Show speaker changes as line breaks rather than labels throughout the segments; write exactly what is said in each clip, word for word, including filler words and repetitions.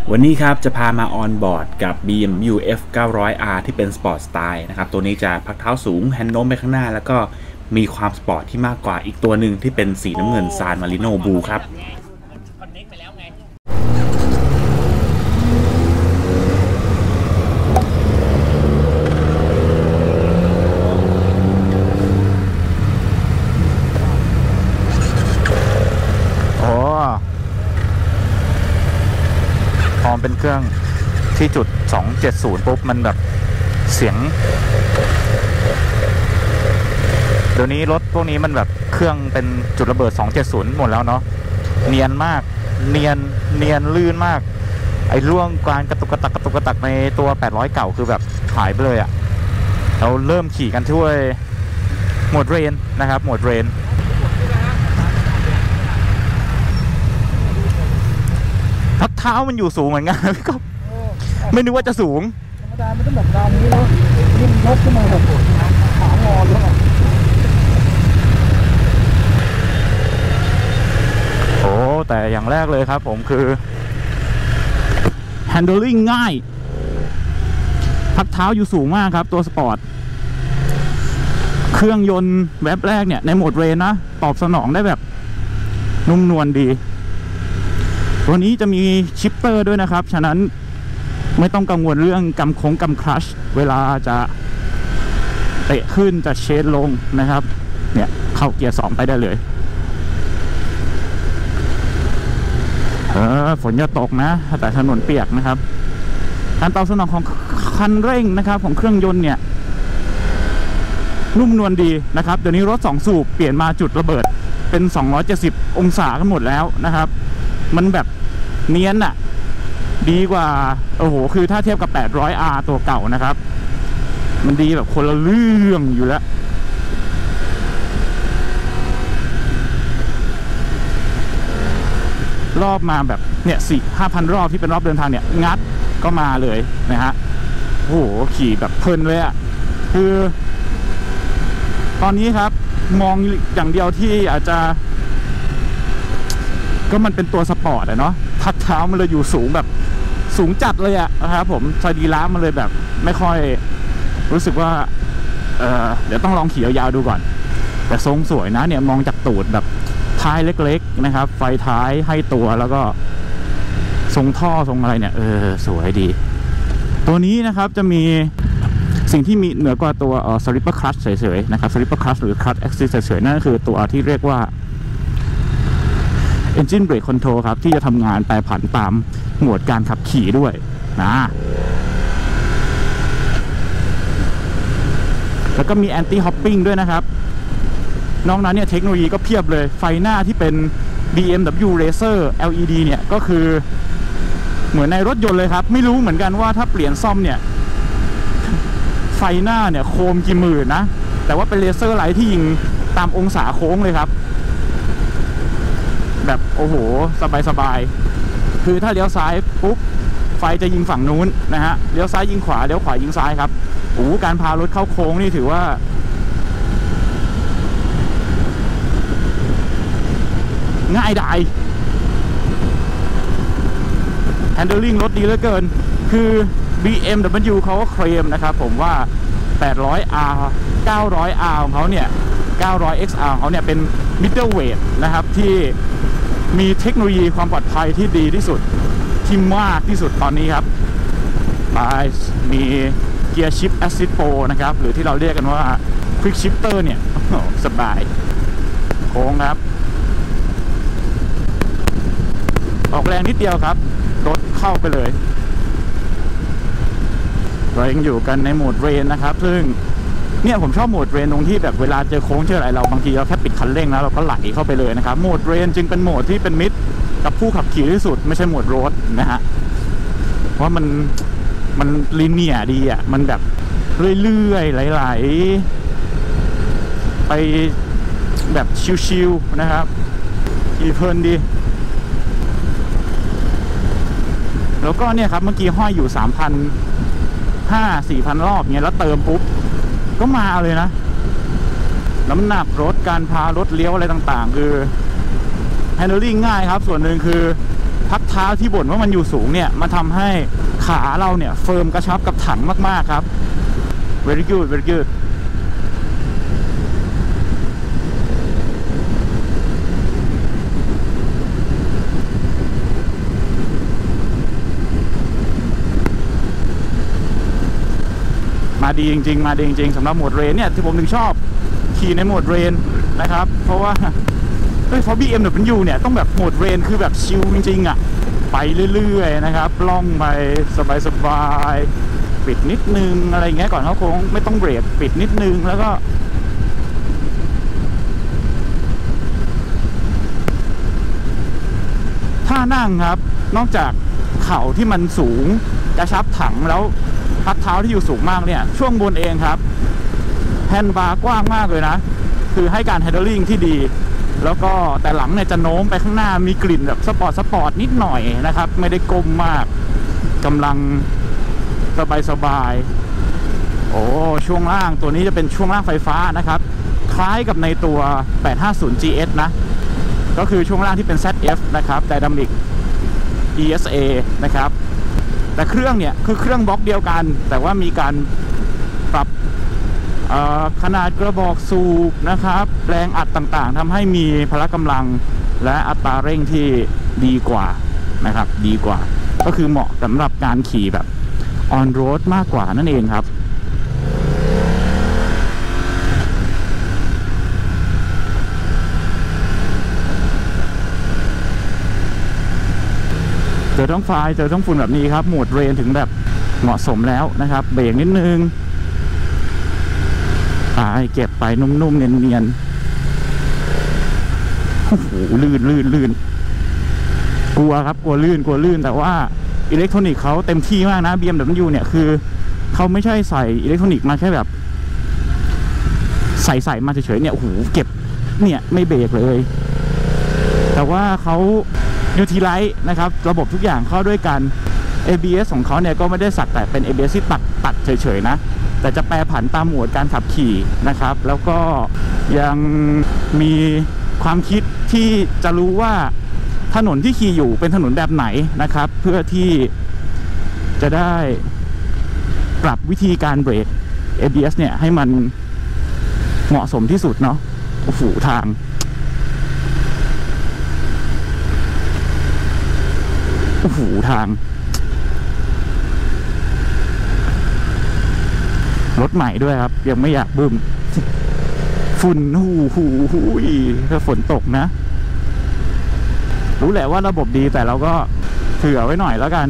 วันนี้ครับจะพามาออนบอร์ดกับ บี เอ็ม ดับเบิลยู เอฟ เก้าร้อย อาร์ ที่เป็นสปอร์ตสไตล์นะครับตัวนี้จะพักเท้าสูงแฮนด์โน้มไปข้างหน้าแล้วก็มีความสปอร์ตที่มากกว่าอีกตัวหนึ่งที่เป็นสีน้ำเงินซานมาริโนบลูครับ
พอเป็นเครื่องที่จุดสองเจ็ดศูนย์ปุ๊บมันแบบเสียงเดี๋ยวนี้รถพวกนี้มันแบบเครื่องเป็นจุดระเบิดสองเจ็ดศูนย์หมดแล้วเนาะเนียนมากเนียนเนียนลื่นมากไอ้ร่วงการกระตุกกระตักกระตุกกระตักในตัวแปดร้อยเก่าคือแบบหายไปเลยอะเราเริ่มขี่กันที่โหมดเรนนะครับโหมดเรนพักเท้ามันอยู่สูงเหมือนกันพี่ก๊อฟไม่นึกว่าจะสูงธรรมดาไม่ต้องแบบดาวนี้แล้วนี่มันยกขึ้นมาแบบขางอเลยโอ้แต่อย่างแรกเลยครับผมคือ handling ง่ายพักเท้าอยู่สูงมากครับตัวสปอร์ตเครื่องยนต์แวบแรกเนี่ยในโหมดเรนนะตอบสนองได้แบบนุ่มนวลดีตัวนี้จะมีชิปเตอร์ด้วยนะครับฉะนั้นไม่ต้องกังวลเรื่องกำโค้งกำคลัชเวลาจะเตะขึ้นจะเชนลงนะครับเนี่ยเข้าเกียร์สองไปได้เลยเออฝนจะตกนะแต่ถนนเปียกนะครับการตอบสนองของคันเร่งนะครับของเครื่องยนต์เนี่ยนุ่มนวลดีนะครับเดี๋ยวนี้รถสองสูบเปลี่ยนมาจุดระเบิดเป็นสองร้อยเจ็ดสิบองศากันหมดแล้วนะครับมันแบบเนียนอะดีกว่าโอ้โหคือถ้าเทียบกับ แปดร้อย อาร์ ตัวเก่านะครับมันดีแบบคนละเรื่องอยู่แล้วรอบมาแบบเนี่ยสี่ห้าพันรอบที่เป็นรอบเดินทางเนี่ยงัดก็มาเลยนะฮะโอ้โหขี่แบบเพลินเลยอะคือตอนนี้ครับมองอย่างเดียวที่อาจจะก็มันเป็นตัวสปอร์ตอะเนาะพักเท้ามันเลยอยู่สูงแบบสูงจัดเลยอะนะครับผมสรีระมันเลยแบบไม่ค่อยรู้สึกว่าเออเดี๋ยวต้องลองขี่ยาวๆดูก่อนแต่ทรงสวยนะเนี่ยมองจากตูดแบบท้ายเล็กๆนะครับไฟท้ายให้ตัวแล้วก็ทรงท่อทรงอะไรเนี่ยเออสวยดีตัวนี้นะครับจะมีสิ่งที่มีเหนือกว่าตัวเอ่อ slipper clutch เฉยๆนะครับ slipper clutch หรือ clutch assist เฉยๆนั่นก็คือตัวที่เรียกว่าEngine Brake Control ครับที่จะทำงานแปรผันตามโหมดการขับขี่ด้วยนะแล้วก็มี Anti Hopping ด้วยนะครับนอกนั้นเนี่ยเทคโนโลยีก็เพียบเลยไฟหน้าที่เป็น บี เอ็ม ดับเบิลยู Racer แอล อี ดี เนี่ยก็คือเหมือนในรถยนต์เลยครับไม่รู้เหมือนกันว่าถ้าเปลี่ยนซ่อมเนี่ยไฟหน้าเนี่ยโคมกี่หมื่นนะแต่ว่าเป็นเลเซอร์ไลท์ที่ยิงตามองศาโค้งเลยครับแบบโอ้โหสบายๆคือถ้าเลี้ยวซ้ายปุ๊บไฟจะยิงฝั่งนู้นนะฮะเลี้ยวซ้ายยิงขวาเลี้ยวขวายิงซ้ายครับโอ้การพารถเข้าโค้งนี่ถือว่าง่ายดาย handling รถดีเหลือเกินคือ บี เอ็ม ดับเบิลยู เขาก็เคลมนะครับผมว่า แปดร้อย อาร์ เก้าร้อย อาร์ ของเขาเนี่ย เก้าร้อย เอ็กซ์ อาร์ ของเขาเนี่ยเป็น middleweight นะครับที่มีเทคโนโลยีความปลอดภัยที่ดีที่สุดที่มากที่สุดตอนนี้ครับมีเกียร์ชิป Assist Pro นะครับหรือที่เราเรียกกันว่า Quick Shifter เนี่ยสบายโค้งครับออกแรงนิดเดียวครับรถเข้าไปเลยเรายังอยู่กันในโหมดเรนนะครับซึ่งเนี่ยผมชอบโหมดเรนตรงที่แบบเวลาเจอโค้งเจออะไรเราบางทีเราแค่ปิดคันเร่งแล้วเราก็ไหลเข้าไปเลยนะครับโหมดเรนจึงเป็นโหมดที่เป็นมิตรกับผู้ขับขี่ที่สุดไม่ใช่โหมดโรดนะฮะเพราะมันมันลิเนียร์ดีอ่ะมันแบบเรื่อยๆไหลๆไปแบบชิวๆนะครับขี่เพลินดีแล้วก็เนี่ยครับเมื่อกี้ห้อยอยู่ สามพันห้าร้อย สี่พัน รอบเงี้ยแล้วเติมปุ๊บก็มาเลยนะน้ำหนักรถการพารถเลี้ยวอะไรต่างๆคือ handling ง่ายครับส่วนหนึ่งคือพักเท้าที่บ่นว่ามันอยู่สูงเนี่ยมันทำให้ขาเราเนี่ยเฟิร์มกระชับกับถังมากๆครับ very good very good มาดีจริงๆมาดีจริงๆสำหรับโหมดเรนเนี่ยที่ผมถึงชอบขี่ในโหมดเรนนะครับเพราะว่าเฮ้ยเพราะ บี เอ็ม ดับเบิลยู เนี่ยต้องแบบโหมดเรนคือแบบชิลจริงๆอ่ะไปเรื่อยๆนะครับล่องไปสบายๆปิดนิดนึงอะไรเงี้ยก่อนเขาโค้งไม่ต้องเบรกปิดนิดนึงแล้วก็ท่านั่งครับนอกจากเข่าที่มันสูงกระชับถังแล้วพักเท้าที่อยู่สูงมากเนี่ยช่วงบนเองครับแฮนด์บาร์กว้างมากเลยนะคือให้การแฮนด์ลิ่งที่ดีแล้วก็แต่หลังเนี่ยจะโน้มไปข้างหน้ามีกลิ่นแบบสปอร์ตสปอร์ตนิดหน่อยนะครับไม่ได้กลมมากกำลังสบายสบายโอ้ช่วงล่างตัวนี้จะเป็นช่วงล่างไฟฟ้านะครับคล้ายกับในตัว แปดห้าศูนย์ จี เอส นะก็คือช่วงล่างที่เป็น แซด เอฟ นะครับ Dynamic อี เอส เอ นะครับแต่เครื่องเนี่ยคือเครื่องบล็อกเดียวกันแต่ว่ามีการปรับขนาดกระบอกสูบนะครับแรงอัดต่างๆทำให้มีพละกำลังและอัตราเร่งที่ดีกว่านะครับดีกว่าก็คือเหมาะสำหรับการขี่แบบออนโรดมากกว่านั่นเองครับเจอท้องไฟเจอท้องฝุ่นแบบนี้ครับโหมดเรนถึงแบบเหมาะสมแล้วนะครับเบรกนิดนึงเก็บไปนุ่มๆเนียนๆโอ้โหลื่นลื่นลื่นกลัวครับกลัวลื่นกลัวลื่นแต่ว่าอิเล็กทรอนิกส์เขาเต็มที่มากนะ บี เอ็ม ดับเบิลยู เนี่ยคือเขาไม่ใช่ใส่อิเล็กทรอนิกส์มาแค่แบบใส่ใส่มาเฉยๆเนี่ยโอ้โหเก็บเนี่ยไม่เบรกเลยแต่ว่าเขานิวทรีไลท์นะครับระบบทุกอย่างเข้าด้วยกัน เอ บี เอส ของเขาเนี่ยก็ไม่ได้สักแต่เป็น เอ บี เอส ที่ตัดตัดเฉยๆนะแต่จะแปรผันตามโหมดการขับขี่นะครับแล้วก็ยังมีความคิดที่จะรู้ว่าถนนที่ขี่อยู่เป็นถนนแบบไหนนะครับเพื่อที่จะได้ปรับวิธีการเบรก เอ บี เอส เนี่ยให้มันเหมาะสมที่สุดเนาะโอ้โหทางโอ้โหทางรถใหม่ด้วยครับยังไม่อยากบึ้มฝุ่นหูหูหูถ้าฝนตกนะรู้แหละว่าระบบดีแต่เราก็เผื่อไว้หน่อยแล้วกัน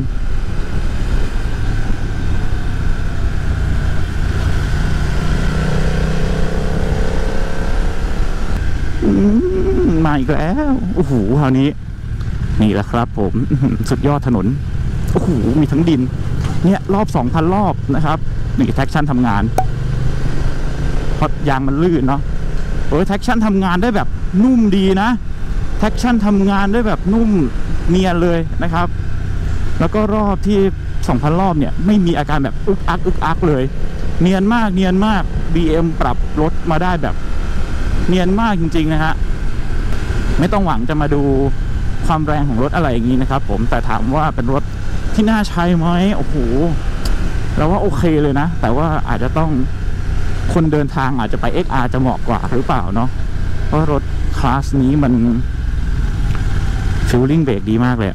มาอีกแล้วโอ้โหคราวนี้นี่แหละครับผมสุดยอดถนนโอ้โหมีทั้งดินเนี่ยรอบ สองพัน รอบนะครับนี่แท็กชั่นทำงานเพราะยางมันลื่นเนาะโอ้ยแท็กชั่นทำงานได้แบบนุ่มดีนะแท็กชั่นทำงานได้แบบนุ่มเนียนเลยนะครับแล้วก็รอบที่ สองพัน รอบเนี่ยไม่มีอาการแบบอึกอักอึกอักเลยเนียนมากเนียนมาก บี เอ็ม ปรับรถมาได้แบบเนียนมากจริงๆนะฮะไม่ต้องหวังจะมาดูความแรงของรถอะไรอย่างนี้นะครับผมแต่ถามว่าเป็นรถที่น่าใช้ไหมโอ้โหเราว่าโอเคเลยนะแต่ว่าอาจจะต้องคนเดินทางอาจจะไป เอ็กซ์ อาร์ จะเหมาะกว่าหรือเปล่าเนาะเพราะรถคลาสนี้มันฟิลลิ่งเบรกดีมากเลย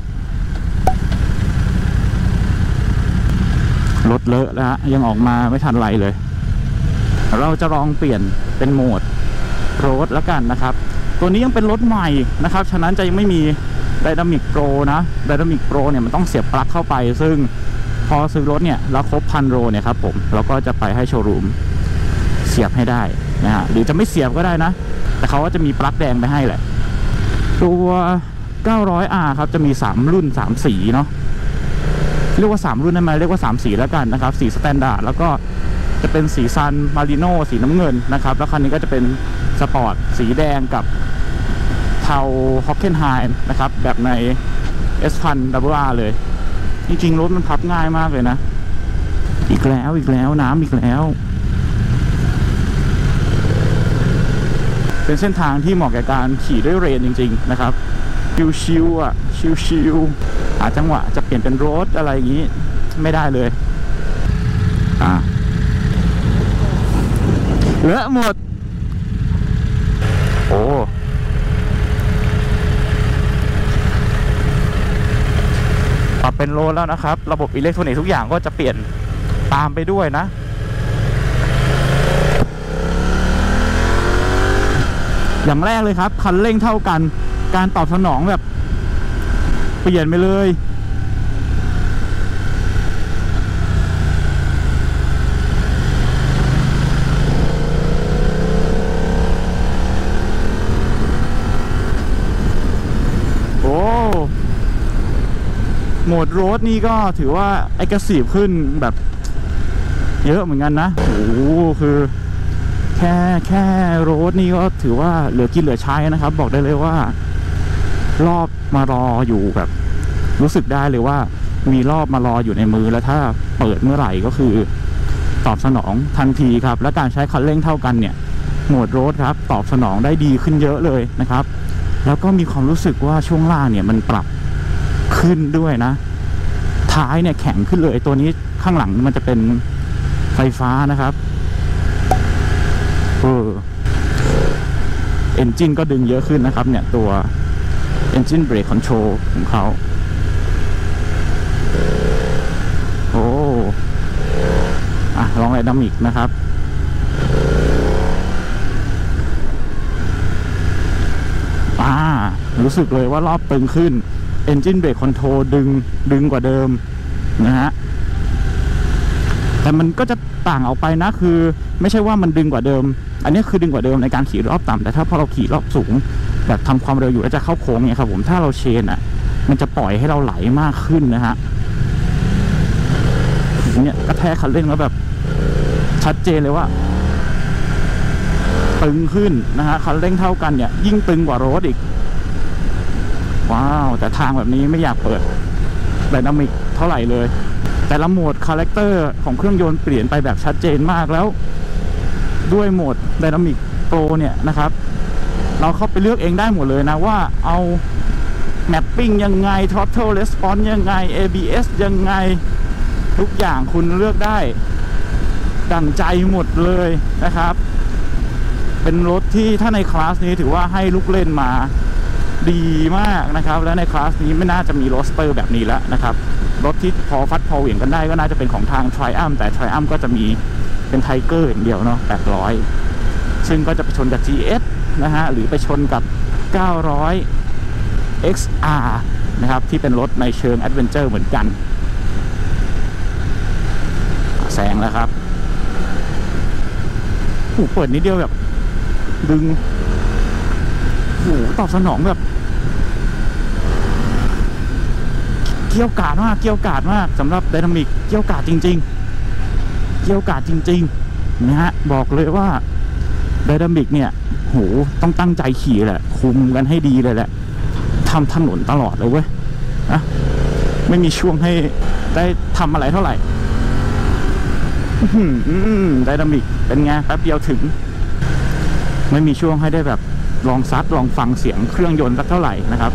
รถเลอะแล้วยังออกมาไม่ทันไรเลยเราจะลองเปลี่ยนเป็นโหมดโรดแล้วกันนะครับตัวนี้ยังเป็นรถใหม่นะครับฉะนั้นจะยังไม่มี Dynamic Pro นะ Dynamic Pro เนี่ยมันต้องเสียบปลั๊กเข้าไปซึ่งพอซื้อรถเนี่ยแล้วครบพันโลเนี่ยครับผมเราก็จะไปให้โชว์รูมเสียบให้ได้นะฮะหรือจะไม่เสียบก็ได้นะแต่เขาก็จะมีปลั๊กแดงไปให้แหละตัว เก้าร้อยอาร์ ครับจะมีสามรุ่นสามสีเนาะเรียกว่าสามรุ่นได้ไหมเรียกว่าสามสีแล้วกันนะครับสีสแตนดาร์ดแล้วก็จะเป็นสีซันมาริโนสีน้ำเงินนะครับแล้วคันนี้ก็จะเป็นสปอร์ตสีแดงกับเทาฮอกเกนไฮม์นะครับแบบใน เอส พัน ดับเบิลอาร์ เลยจริงๆรถมันพับง่ายมากเลยนะอีกแล้วอีกแล้วน้ำอีกแล้วเป็นเส้นทางที่เหมาะแก่การขี่ด้วยเรนจริงๆนะครับชิวๆอ่ะชิวๆหาจังหวะจะเปลี่ยนเป็นโรดอะไรอย่างนี้ไม่ได้เลยอ่าเลอะหมดโอ้ปรับเป็นโรดแล้วนะครับระบบอิเล็กทรอนิกส์ทุกอย่างก็จะเปลี่ยนตามไปด้วยนะอย่างแรกเลยครับคันเร่งเท่ากันการตอบสนองแบบเปลี่ยนไปเลยโอ้โหมดโรดนี่ก็ถือว่าไอกระสีบขึ้นแบบเยอะเหมือนกันนะโอ้โหคือแค่แค่โรดนี่ก็ถือว่าเหลือกินเหลือใช้นะครับบอกได้เลยว่ารอบมารออยู่แบบรู้สึกได้เลยว่ามีรอบมารออยู่ในมือแล้วถ้าเปิดเมื่อไหร่ก็คือตอบสนองทันทีครับและการใช้คันเร่งเท่ากันเนี่ยโหมดโรดครับตอบสนองได้ดีขึ้นเยอะเลยนะครับแล้วก็มีความรู้สึกว่าช่วงล่างเนี่ยมันปรับขึ้นด้วยนะท้ายเนี่ยแข็งขึ้นเลยตัวนี้ข้างหลังมันจะเป็นไฟฟ้านะครับเออเอนจินก็ดึงเยอะขึ้นนะครับเนี่ยตัว Engine Brake Control ของเขาโอ้อ่ะลองไดนามิกนะครับอ่ารู้สึกเลยว่ารอบตึงขึ้น Engine Brake Control ดึงดึงกว่าเดิมนะฮะแต่มันก็จะต่างออกไปนะคือไม่ใช่ว่ามันดึงกว่าเดิมอันนี้คือดึงกว่าเดิมในการขี่รอบต่ำแต่ถ้าพอเราขี่รอบสูงแบบทำความเร็วอยู่แล้วจะเข้าโค้งเนี่ยครับผมถ้าเราเชนอ่ะมันจะปล่อยให้เราไหลมากขึ้นนะฮะเนี่ยกระแทกคันเร่งแล้วแบบชัดเจนเลยว่าตึงขึ้นนะฮะคันเร่งเท่ากันเนี่ยยิ่งตึงกว่ารถอีกว้าวแต่ทางแบบนี้ไม่อยากเปิดไดนามิกเท่าไหร่เลยแต่ละโหมดคาแรคเตอร์ของเครื่องยนต์เปลี่ยนไปแบบชัดเจนมากแล้วด้วยโหมดไดนามิกโปรเนี่ยนะครับเราเข้าไปเลือกเองได้หมดเลยนะว่าเอาแมปปิ้งยังไง Throttle Response ยังไง เอ บี เอส ยังไงทุกอย่างคุณเลือกได้ดั่งใจหมดเลยนะครับเป็นรถที่ถ้าในคลาสนี้ถือว่าให้ลูกเล่นมาดีมากนะครับและในคลาสนี้ไม่น่าจะมีโรสเตอร์แบบนี้แล้วนะครับรถที่พอฟัดพอเหวี่ยงกันได้ก็น่าจะเป็นของทาง Triumph แต่ Triumph ก็จะมีเป็นไทเกอร์อย่างเดียวเนาะแปดร้อยซึ่งก็จะไปชนกับ จี เอส นะฮะหรือไปชนกับเก้าร้อย เอ็กซ์ อาร์ นะครับที่เป็นรถในเชิงแอดเวนเจอร์เหมือนกันแซงแล้วครับโอ้เปิดนิดเดียวแบบดึงโอ้ตอบสนองแบบเกี่ยวกาดมากเกี่ยวกาดมากสำหรับไดนามิกเกี่ยวกาดจริงๆเกี่ยวกาดจริงๆนะฮะบอกเลยว่าไดนามิกเนี่ยโหต้องตั้งใจขี่แหละคุมกันให้ดีเลยแหละทำถนนตลอดเลยเว้ยนะไม่มีช่วงให้ได้ทำอะไรเท่าไหร่ไดนามิกเป็นไงแป๊บเดียวถึงไม่มีช่วงให้ได้แบบลองซัดลองฟังเสียงเครื่องยนต์สักเท่าไหร่นะครับ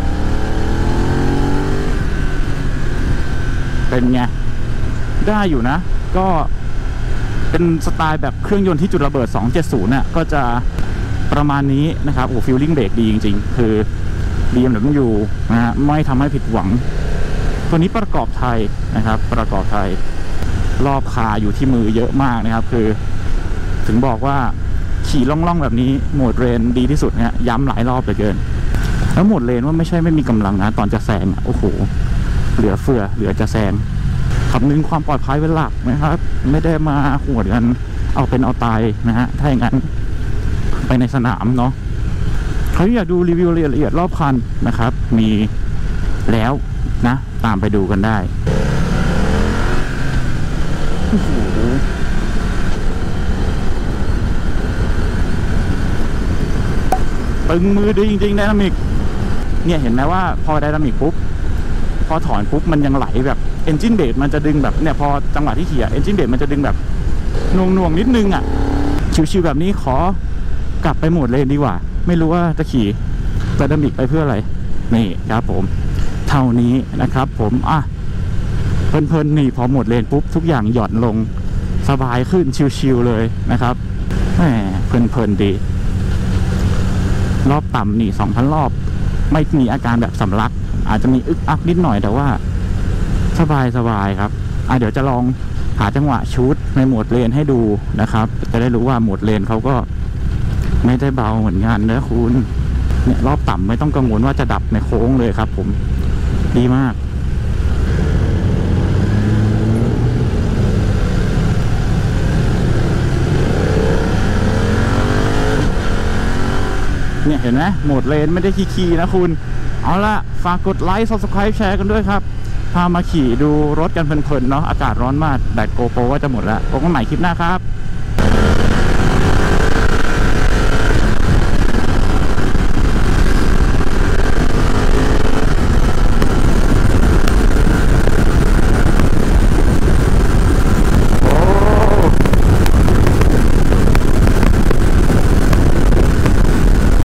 เป็นไงได้อยู่นะก็เป็นสไตล์แบบเครื่องยนต์ที่จุดระเบิดสองเจ็ดศูนย์น่ะก็จะประมาณนี้นะครับโอ้ฟีลลิ่งเบรกดีจริงๆคือ บี เอ็ม ดับเบิลยู นะฮะไม่ทำให้ผิดหวังตัวนี้ประกอบไทยนะครับประกอบไทยรอบคาอยู่ที่มือเยอะมากนะครับคือถึงบอกว่าขี่ล่องๆแบบนี้โหมดเรนดีที่สุดเนี่ยย้ำหลายรอบเหลือเกินแล้วโหมดเรนว่าไม่ใช่ไม่มีกำลังนะตอนจะแซงโอ้โหเหลือเฟือเหลือจะแซงคำนึงความปลอดภัยเป็นหลักนะครับไม่ได้มาหวดกันเอาเป็นเอาตายนะฮะถ้าอย่างนั้นไปในสนามเนาะใครอยากดูรีวิวละเอียดรอบคันนะครับมีแล้วนะตามไปดูกันได้โอ้โหตึงมือดีจริงๆไดนามิกเนี่ยเห็นไหมว่าพอไดนามิกปุ๊บพอถอนปุ๊บมันยังไหลแบบเอนจินเบรกมันจะดึงแบบเนี่ยพอจังหวะที่ขี่เอนจินเบรกมันจะดึงแบบหน่วงๆนิดนึงอ่ะชิวๆแบบนี้ขอกลับไปโหมดเลนดีกว่าไม่รู้ว่าจะขี่ไดนามิกไปเพื่ออะไรนี่ครับผมเท่านี้นะครับผมอ่ะเพลินๆนี่พอหมดเลนปุ๊บทุกอย่างหย่อนลงสบายขึ้นชิวๆเลยนะครับแหมเพลินๆดีรอบต่ำนี่ สองพัน รอบไม่มีอาการแบบสำลักอาจจะมีอึกอักนิดหน่อยแต่ว่าสบายสบายครับอ่ะเดี๋ยวจะลองหาจังหวะชูตในโหมดเลนให้ดูนะครับจะได้รู้ว่าโหมดเลนเขาก็ไม่ได้เบาเหมือนกันนะคุณเนี่ยรอบต่ำไม่ต้องกังวลว่าจะดับในโค้งเลยครับผมดีมากเนี่ยเห็นไหมโหมดเลนไม่ได้ขี้ๆนะคุณเอาละฝากกดไลค์ ซับสไครบ์ แชร์กันด้วยครับพามาขี่ดูรถกันเพลินๆเนาะอากาศร้อนมากแบตโกโปรว่าจะหมดแล้วพบกันใหม่คลิปหน้าครับ